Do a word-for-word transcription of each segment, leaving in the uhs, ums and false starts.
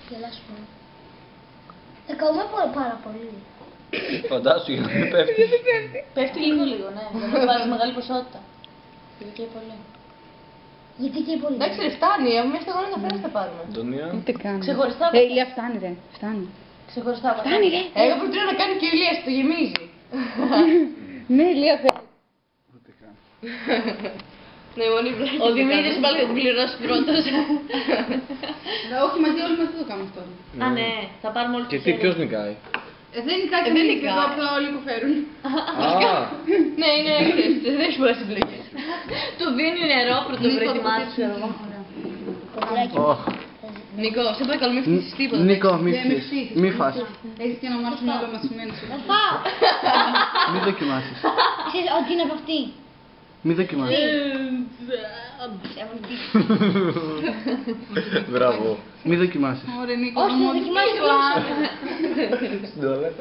Γελάσουμε. Θα καούμε πάρα πολύ. Φαντάσου γιατί δεν πέφτει. Πέφτει λίγο λίγο, ναι. Δεν βάζει μεγάλη ποσότητα. Γιατί και πολύ. Γιατί και πολύ. Εντάξει, ρε, φτάνει. Εμείς στεγόνες καφέ θα πάρουμε. Αντωνία. Ούτε καν. Ξεχωριστά. Ε, Ηλία, φτάνει ρε. Φτάνει. Ξεχωριστά. Φτάνει ρε. Εγώ προτείνω να κάνει και η Ηλία, το γεμίζει. Ναι, Ηλία, θέλει. Ούτε καν. Ναι, μόνοι βλέπει. Ο Δημήτρης πάλι θα την πληρώσει πρώτος. Όχι, μαζί όλοι μαζί το κάνουμε αυτό. Α, ναι, θα πάρουμε όλοι Και τι, ποιος νικάει? Ε, δεν είναι κάτι δεν δεν είναι εδώ κάτι. που όλοι υποφέρουν. Α, Ναι, είναι έκθεση, δεν έχει πολλές επιλογές. Του δίνει νερό πρώτο προετοιμάσει, ξέρω εγώ. Κοντράκι. Ωχ. Νίκο, σε παρακαλώ μην φτύσεις τίποτα. Νίκο, μη Δεν με φύσεις. φτύσεις. Μη φας. Έχεις και ένα μάρτυμα όλο μασημένο σου. Θα φάω. Μη δοκιμάσεις. Ξέρεις ότι είναι από αυτή. Μη δοκιμάσεις. Από αυτή. Μπράβο. Μη δοκιμάσεις. Ωραία, Νίκο, Όχι, μου θα δοκιμάσεις δοκιμάσεις όλα. Στην τουαλέτα.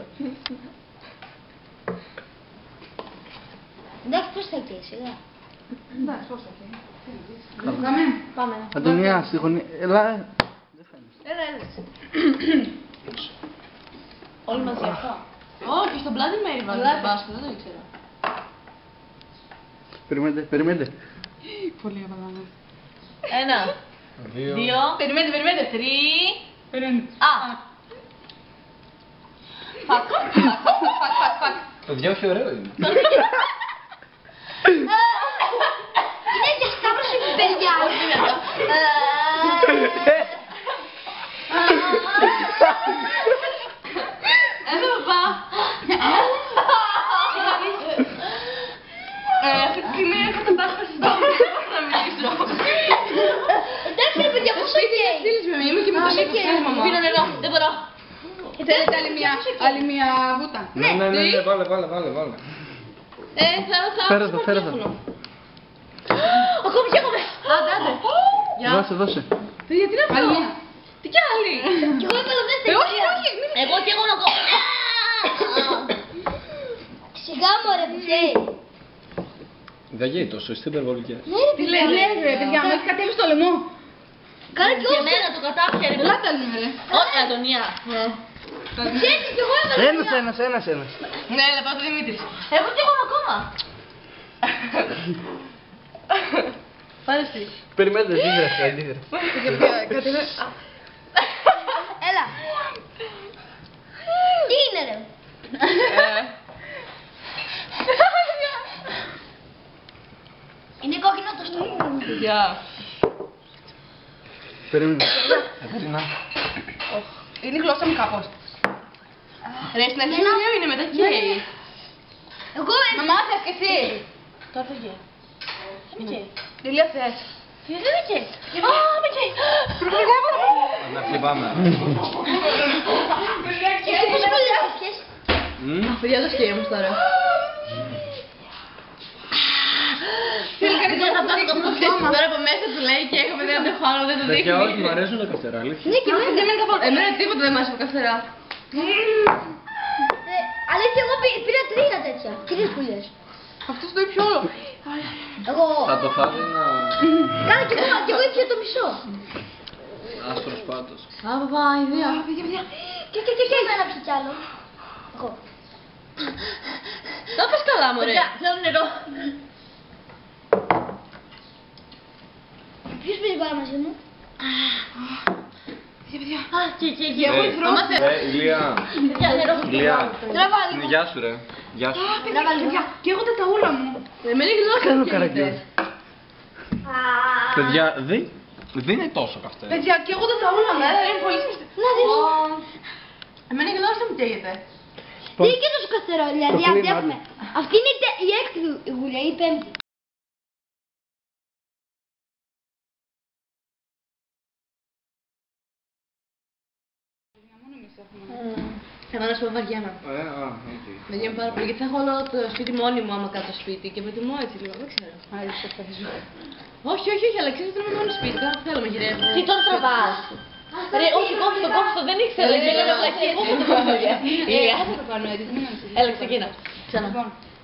Εντάξει, πώς θα καίει, σιγά. Εντάξει, πώς θα και. Πάμε. Πάμε. Αντωνία, στη γωνία. Έλα. Δεν φαίνεσαι. Έλα, έλα. Όλοι μαζί αυτό. Όχι, στον πλάτη μέρη βάζει το μπάσκετ, δεν το ήξερα. Περιμένετε, περιμένετε. Πολύ απαλάμε. Ένα, Δύο. δύο, περιμένετε, περιμένετε, τρία. Περιμένετε. Α! Φακ, φακ, φακ, φακ, φακ. Παιδιά, όχι ωραίο είναι. Είναι για σκάβρωση με παιδιά. Έλα, παπά. Αυτή τη στιγμή έχω κατάσταση στο να μιλήσω. Εντάξει ρε παιδιά, πώς θα καίει. Στείλεις με, είμαι και με το Νίκο, στείλεις μαμά. Πίνω νερό, δεν μπορώ. Θέλετε άλλη μια, άλλη μια βούτα. Ναι, ναι, ναι, ναι, βάλε, βάλε, βάλε, βάλε. Ε, θα θα Φέρε το, φέρε το. Ακόμη κι εγώ μέσα. Άντε, άντε. Γεια. Δώσε, δώσε. Παιδιά, τι είναι αυτό. Άλλη μια. Τι κι άλλη. Κι εγώ έβαλα Ε, δεύτερη. όχι, όχι. Εγώ κι εγώ να κόβω. Σιγά μωρέ που καίει. Δεν γέει τόσο, είστε υπερβολικές. Ναι ρε Τι παιδιά. λες ρε παιδιά, μου έχει κατέβει στο λαιμό. Κάνε κι Και όσο. εμένα το κατάφερε. Ελάτε άλλη μια ρε. Όχι, Αντωνία. Ξέρεις κι εγώ έβαλα. Ένας, ένας, ένας, ένας. Ναι, έλα, πάω το Δημήτρης. Εγώ κι εγώ ακόμα. Πάρε εσύ. Περιμένετε, αντίδραση, αντίδραση. Έλα. Τι είναι ρε. Είναι κόκκινο το στόμα. Γεια. Περίμενε. Κατερίνα. Είναι η γλώσσα μου κάπως. Ρε, στην αρχή μου είναι μετά καίει. Εγώ Μαμά, θες και εσύ. Τώρα δεν καίει. Δεν καίει. Ηλία, θες. Γιατί δεν καίει. Α, με καίει. Να χτυπάμε. εσύ πώς κολλήθηκες. Παιδιά, το σκέφτομαι όμως τώρα. Θέλει κανείς να φτάσει το κομμάτι τώρα από μέσα του λέει και έχουμε δεν αντέχω άλλο, δεν το Παιδιά, όχι, μου δείχνει. αρέσουν τα καυτερά, αλήθεια. Ναι και εμένα δεν με καθόλου. Εμένα τίποτα δεν μ' άρεσε από καυτερά. Ε, Αλήθεια εγώ πή- πήρα τρία τέτοια. Τρεις πουλιές. Αυτός το ήπιο όλο. Εγώ. Θα το φάει να... Κάνα κι εγώ, κι εγώ ήπια το μισό. Άσπρος πάτος. Α, παπά, ιδέα. Και και και και εμένα πια κι άλλο. Εγώ. Το πες καλά, μωρέ. Θέλω νερό. Ποιος πήρε πάρα μαζί μου. Α, και και και. Ε, Ηλία. Παιδιά, νερό. Ηλία. Τραβά λίγο. Γεια σου ρε. Γεια σου. Τραβά λίγο. Και εγώ τα ούλα μου. Εμένα η γλώσσα Κάνω μου καραγκιόζ. καίγεται. Παιδιά, δεν, δεν είναι τόσο καυτερά. Παιδιά, και εγώ τα ούλα μου. Είναι πολύ σημαντικό. Να δεις. Εμένα η γλώσσα μου καίγεται. Τι είναι και τόσο καθαρό, δηλαδή Το κλίμα, αντέχουμε. Αυτή είναι η τε- η έκτη γουλιά, η πέμπτη. Εγώ να σου πω βαριέμαι. Ε, α, οκ. Βαριέμαι πάρα πολύ γιατί θα έχω όλο το σπίτι μόνη μου άμα κάτω σπίτι και προτιμώ έτσι λίγο, δεν ξέρω. Άρα, σε παίζω. Όχι, όχι, όχι, αλλά ξέρεις ότι είμαι μόνο σπίτι, τώρα θέλω να γυρεύω. Τι τον τραβάς. Ρε, όχι, κόφτω, το κόφτω, δεν ήξερα. Ε, Και ε, λέω ε, πλακία, ε, κόφτω το κόφτω. ε, Ηλία, θα το κάνω έτσι. έλα, ξεκίνα. Ξανά. Λοιπόν,